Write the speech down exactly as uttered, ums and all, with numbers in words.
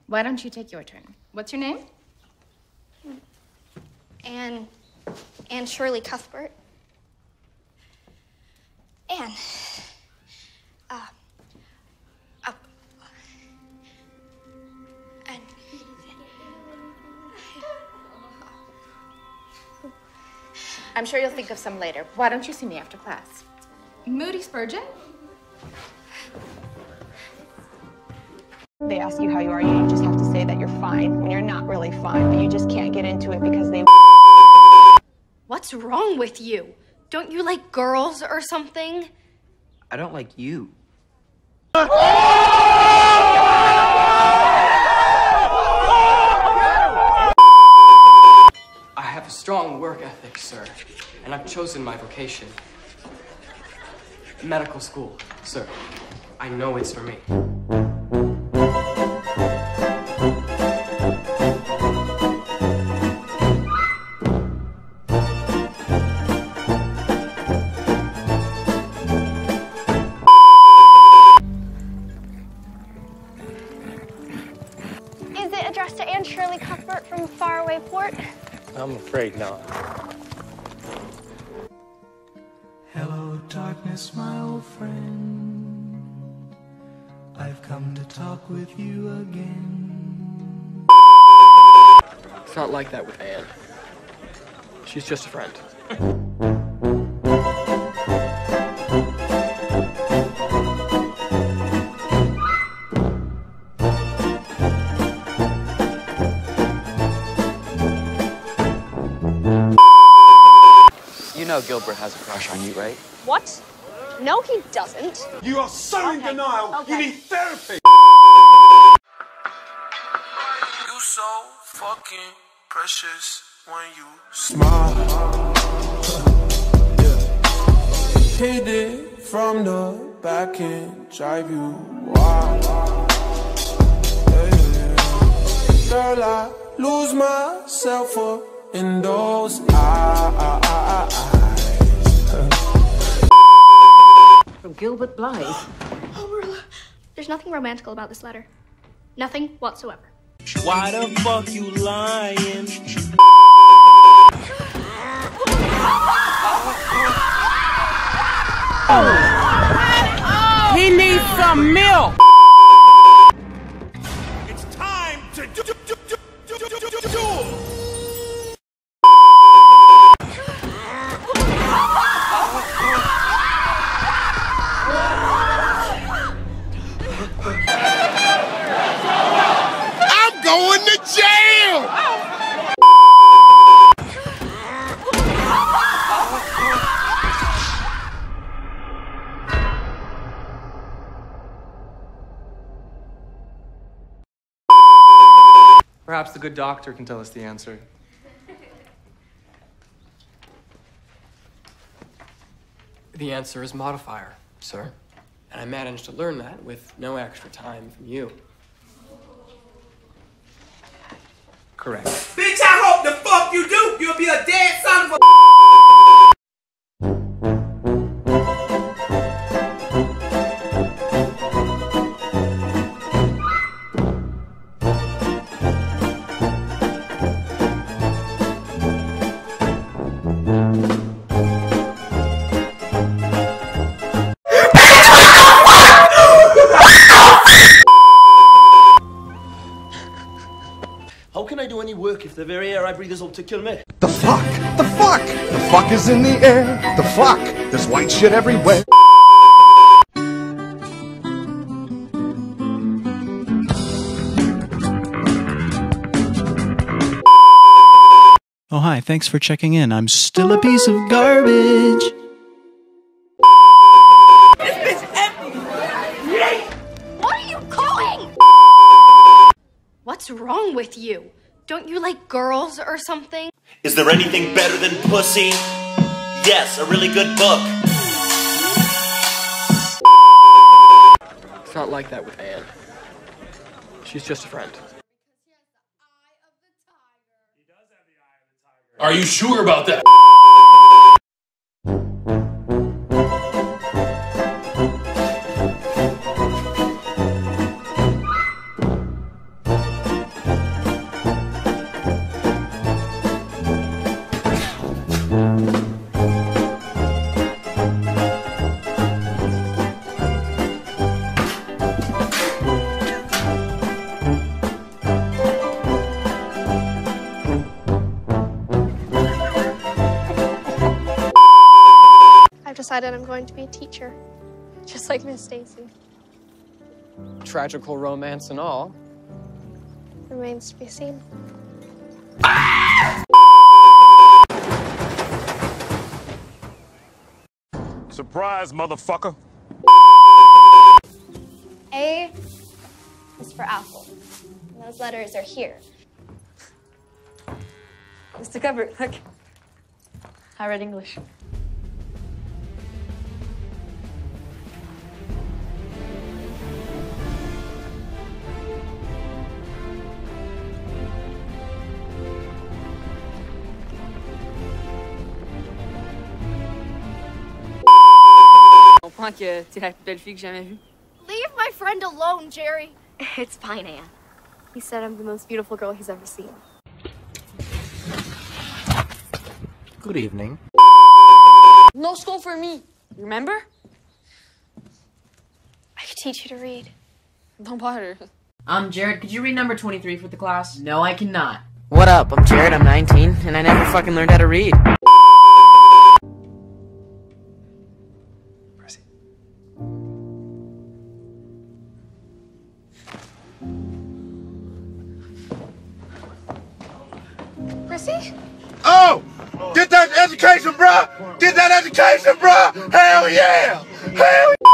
Why don't you take your turn? What's your name? Anne, Anne Shirley-Cuthbert. Anne. Uh, uh, Anne. I'm sure you'll think of some later. Why don't you see me after class? Moody Spurgeon? They ask you how you are, you just have to say that you're fine when you're not really fine, but you just can't get into it because they... What's wrong with you? Don't you like girls or something? I don't like you. I have a strong work ethic, sir, and I've chosen my vocation. Medical school, sir. I know it's for me. Is it addressed to Anne Shirley-Cuthbert from Faraway Port? I'm afraid not. Hello, darkness, my old friend. I've come to talk with you again. It's not like that with Anne. She's just a friend. You know Gilbert has a crush on you, right? What? No, he doesn't. You are so in Okay. denial. Okay. You need therapy. You so fucking precious when you smile. Yeah. Hit it from the back and drive you wild. Yeah, yeah, yeah. Girl, I lose myself up in those eyes. From Gilbert Blythe. Oh, Marilla. There's nothing romantical about this letter. Nothing whatsoever. Why the fuck you lying? He needs some milk! It's time to do, do, do, do, do, do, do, do, do. I'm going to jail! Perhaps the good doctor can tell us the answer. The answer is modifier, sir. And I managed to learn that with no extra time from you. Correct. Bitch, I hope the fuck you do! You'll be a dead son of a... How can I do any work if the very air I breathe is all to kill me? The fuck? The fuck? The fuck is in the air. The fuck? There's white shit everywhere. Oh, hi, thanks for checking in. I'm still a piece of garbage. What are you calling? What's wrong with you? Don't you like girls or something? Is there anything better than pussy? Yes, a really good book. It's not like that with Anne. She's just a friend. Are you sure about that? decided I'm going to be a teacher, just like Miss Stacy. Tragical romance and all. Remains to be seen. Surprise, motherfucker. A is for apple. And those letters are here. Mister Cuthbert, look. I read English. Je comprends que t'es la plus belle fille que j'ai jamais vue. Leave my friend alone, Jerry. It's fine, Anne. He said I'm the most beautiful girl he's ever seen. Good evening. No school for me. Remember? I could teach you to read. Don't bother. I'm Jared. Could you read number twenty-three for the class? No, I cannot. What up? I'm Jared, I'm nineteen, and I never fucking learned how to read. Prissy? Oh! Get that education, bruh! Get that education, bruh! Hell yeah! Hell yeah!